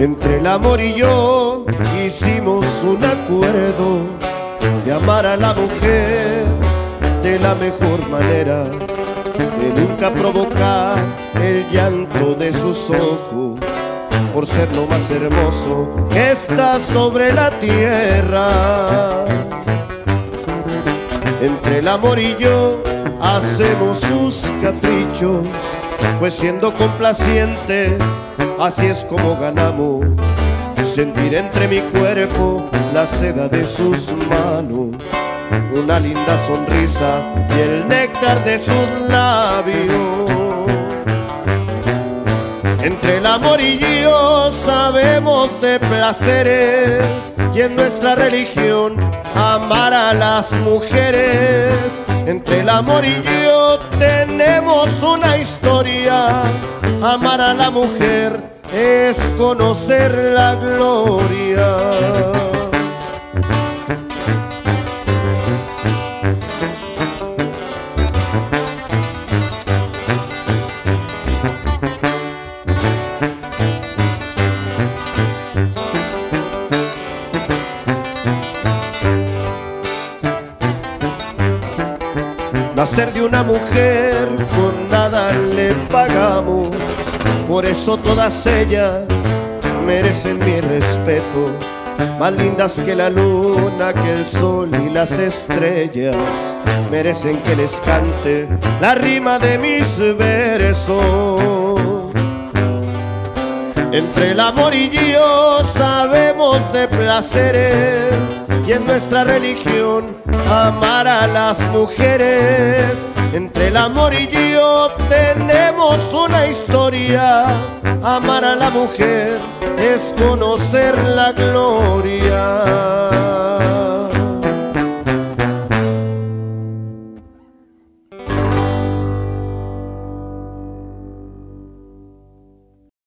Entre el amor y yo hicimos un acuerdo de amar a la mujer de la mejor manera, de nunca provocar el llanto de sus ojos, por ser lo más hermoso que está sobre la tierra. Entre el amor y yo hacemos sus caprichos, pues siendo complaciente, así es como ganamos. Sentir entre mi cuerpo la seda de sus manos, una linda sonrisa y el néctar de sus labios. Entre el amor y yo sabemos de placeres, y en nuestra religión amar a las mujeres. Entre el amor y yo tenemos una historia, amar a la mujer es conocer la gloria. Nacer de una mujer con nada le pagamos, por eso todas ellas merecen mi respeto. Más lindas que la luna, que el sol y las estrellas, merecen que les cante la rima de mis versos. Entre el amor y yo sabemos de placeres, y en nuestra religión amar a las mujeres. Entre el amor y yo tenemos una historia, amar a la mujer es conocer la gloria.